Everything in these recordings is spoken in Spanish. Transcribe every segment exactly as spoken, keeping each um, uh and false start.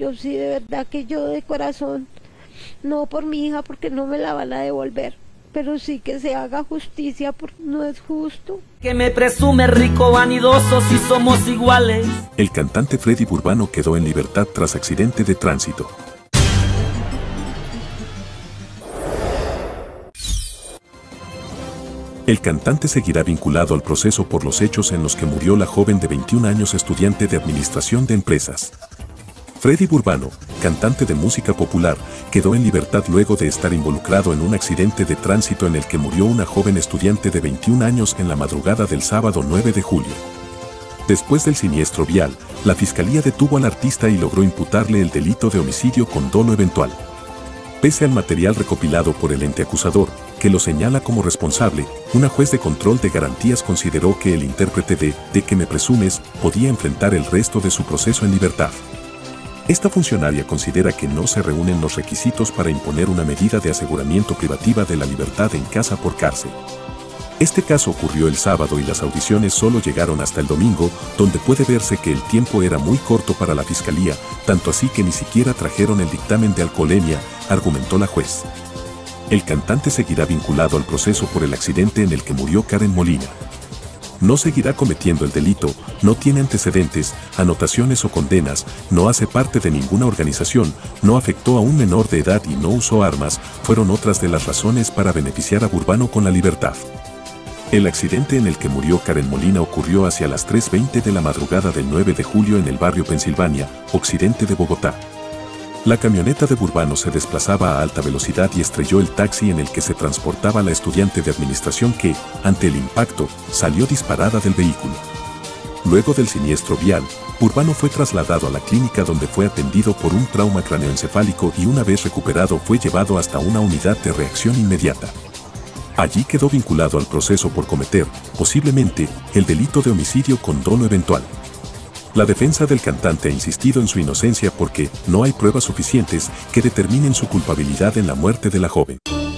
Yo sí, de verdad que yo de corazón, no por mi hija porque no me la van a devolver, pero sí que se haga justicia porque no es justo. Que me presume rico, vanidoso, si somos iguales. El cantante Freddy Burbano quedó en libertad tras accidente de tránsito. El cantante seguirá vinculado al proceso por los hechos en los que murió la joven de veintiún años estudiante de Administración de Empresas. Freddy Burbano, cantante de música popular, quedó en libertad luego de estar involucrado en un accidente de tránsito en el que murió una joven estudiante de veintiún años en la madrugada del sábado nueve de julio. Después del siniestro vial, la fiscalía detuvo al artista y logró imputarle el delito de homicidio con dolo eventual. Pese al material recopilado por el ente acusador, que lo señala como responsable, una juez de control de garantías consideró que el intérprete de «De que me presumes» podía enfrentar el resto de su proceso en libertad. Esta funcionaria considera que no se reúnen los requisitos para imponer una medida de aseguramiento privativa de la libertad en casa por cárcel. Este caso ocurrió el sábado y las audiciones solo llegaron hasta el domingo, donde puede verse que el tiempo era muy corto para la fiscalía, tanto así que ni siquiera trajeron el dictamen de alcoholemia, argumentó la juez. El cantante seguirá vinculado al proceso por el accidente en el que murió Karen Molina. No seguirá cometiendo el delito, no tiene antecedentes, anotaciones o condenas, no hace parte de ninguna organización, no afectó a un menor de edad y no usó armas, fueron otras de las razones para beneficiar a Burbano con la libertad. El accidente en el que murió Karen Molina ocurrió hacia las tres veinte de la madrugada del nueve de julio en el barrio Pensilvania, occidente de Bogotá. La camioneta de Burbano se desplazaba a alta velocidad y estrelló el taxi en el que se transportaba la estudiante de administración que, ante el impacto, salió disparada del vehículo. Luego del siniestro vial, Burbano fue trasladado a la clínica donde fue atendido por un trauma craneoencefálico y una vez recuperado fue llevado hasta una unidad de reacción inmediata. Allí quedó vinculado al proceso por cometer, posiblemente, el delito de homicidio con dolo eventual. La defensa del cantante ha insistido en su inocencia porque no hay pruebas suficientes que determinen su culpabilidad en la muerte de la joven.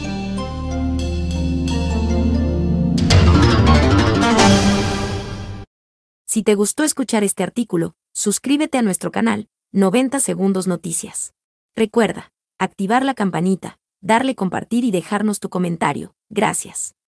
Si te gustó escuchar este artículo, suscríbete a nuestro canal, noventa Segundos Noticias. Recuerda, activar la campanita, darle compartir y dejarnos tu comentario. Gracias.